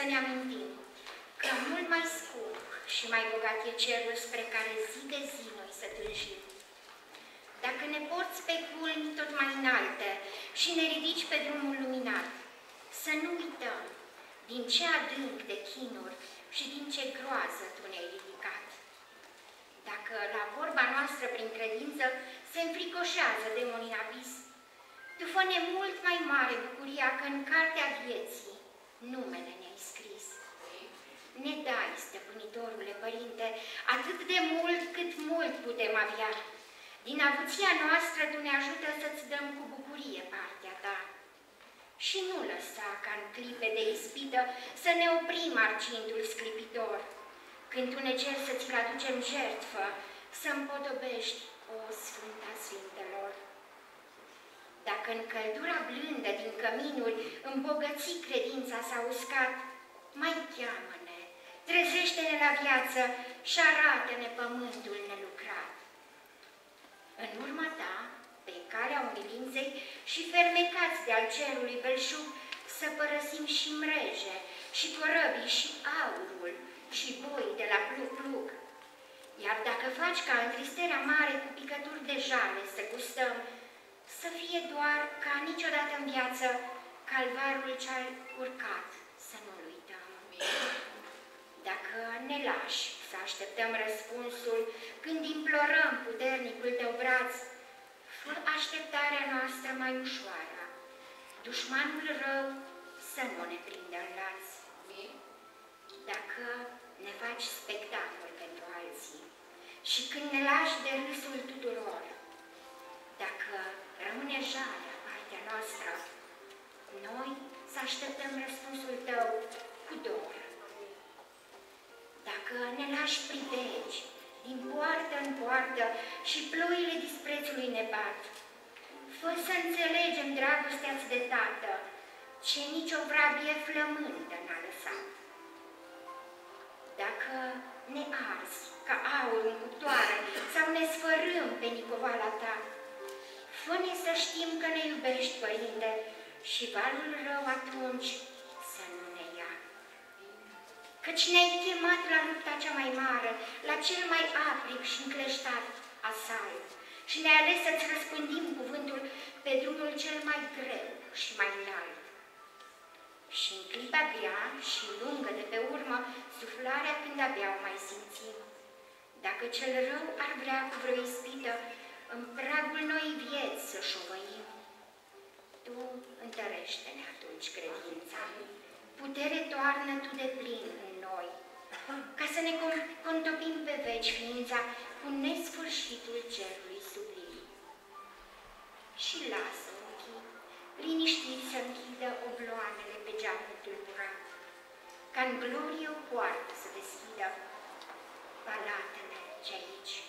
ne amintim că mult mai scump și mai bogat e cerul spre care zi de zi noi să tânjim. Dacă ne porți pe culmi tot mai înalte și ne ridici pe drumul luminat, să nu uităm din ce adânc de chinuri și din ce groază tu ne-ai ridicat. Dacă la vorba noastră prin credință se înfricoșează demonii în abis, tu fă-ne mult mai mare bucuria că în cartea vieții numele ne-ai scris. Ne dai, stăpânitorule Părinte, atât de mult cât mult putem avea. Din avuția noastră tu ne ajută să-ți dăm cu bucurie partea ta. Și nu lăsa ca în clipe de ispită să ne oprim argintul sclipitor, când tu ne ceri să ți-l aducem jertfă, să împodobești, o Sfânta Sfintelor. Dacă în căldura blândă din căminuri îmbogății credința s-a uscat, mai cheamă-ne, trezește-ne la viață și arată-ne pământul nelucrat. În urma ta, pe calea umilinței și fermecați de-al cerului belșug, să părăsim și mreje, și corăbii, și aurul, și boi de la plug-plug. Iar dacă faci ca în tristerea mare cu picături de jale să gustăm, să fie doar ca niciodată în viață calvarul ce-al urcat, să nu-l uităm. Dacă ne lași să așteptăm răspunsul când implorăm puternicul tău braț, fă așteptarea noastră mai ușoară, dușmanul rău să nu ne prindă în laț. Dacă ne faci spectacol pentru alții și când ne lași de râsul tuturor, dacă rămâne jalea partea noastră, noi să așteptăm răspunsul tău cu dor. Dacă ne lași privegi din poartă în poartă și ploile disprețului ne bat, fă să înțelegem dragostea-ți de tată, ce nici o vrabie flământă n-a lăsat. Dacă ne arzi ca aur în cuptoare sau ne sfărâm pe nicovala ta, fă-ne să știm că ne iubești, Părinte, și valul rău atunci să nu ne ia. Căci ne-ai chemat la lupta cea mai mare, la cel mai aprig și încleștat asalt, și ne-ai ales să-ți răspândim cuvântul pe drumul cel mai greu și mai înalt. Și în clipa grea și lungă de pe urmă, suflarea când abia o mai simțim. Dacă cel rău ar vrea cu vreo ispită, în pragul noi vieți să șovăim, tu întărește-ne atunci credința, putere toarnă tu de plin în noi, ca să ne contopim pe veci ființa cu nesfârșitul cerului sublim. Și lasă ochii liniștiți să închidă obloanele pe geamul tulburat, ca în glorie o poartă să deschidă palatele ce aici